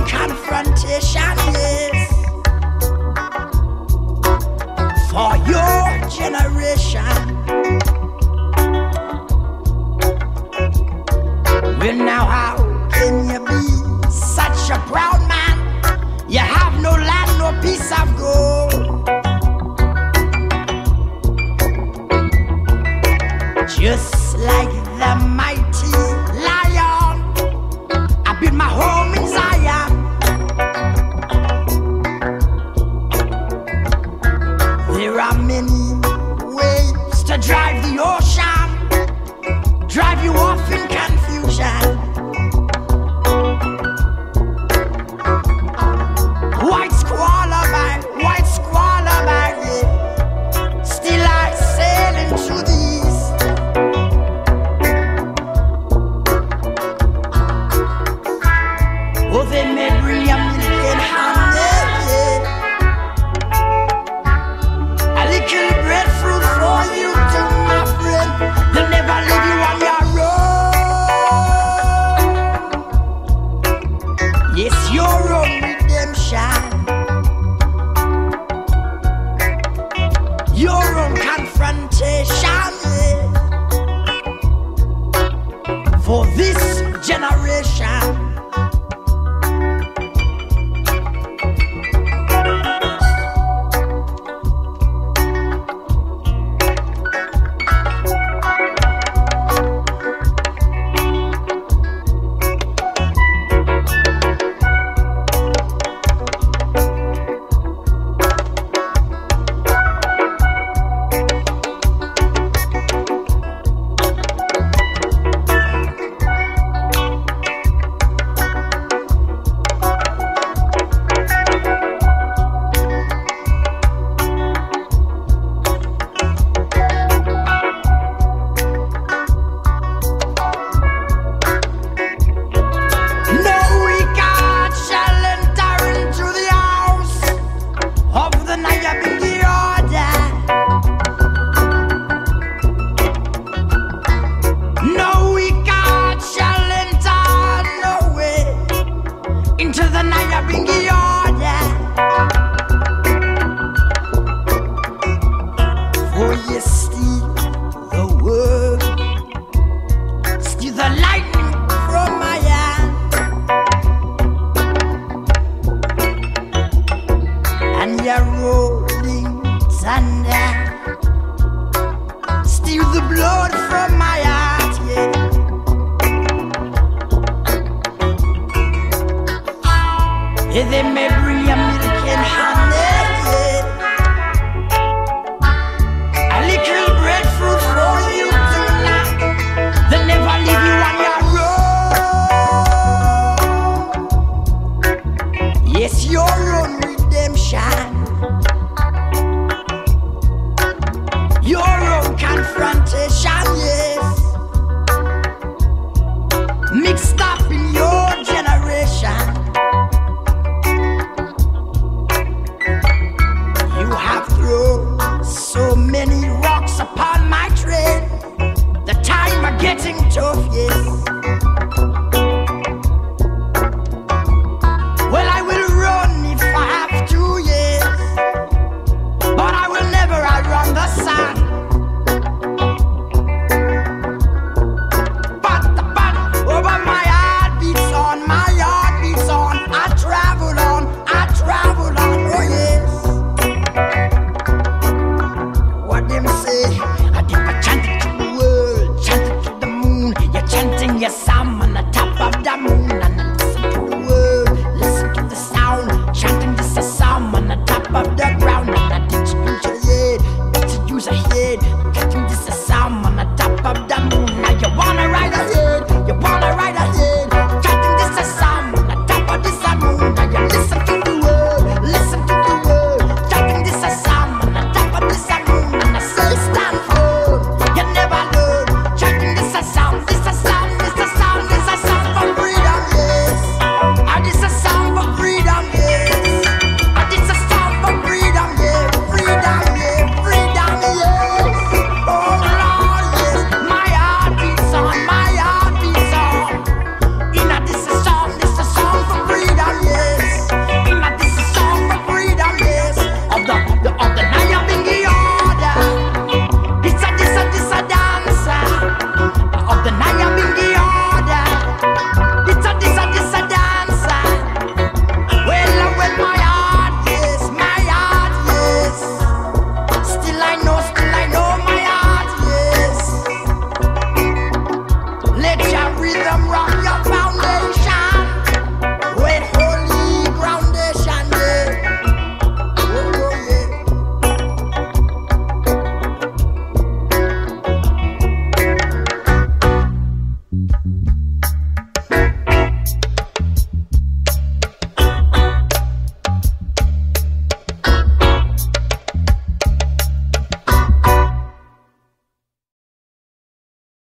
confrontation, yes, for your generation. Well, now how can you be such a proud man? You have no land, no piece of gold. Just like the mighty lion, I built my home in Zion. There are many ways to drive the ocean, drive you off in confusion. White squalor by, yeah. Still I sail into the east. Oh, they may bring a milk and honey, yeah. A little breadfruit for you too, my friend. They'll never leave you on your road. Yes, your own redemption, your own confrontation, yeah. For this generation. They may bring a milk and honey, yeah. A little breadfruit for you tonight. They'll never leave you on your road. Yes, your own redemption.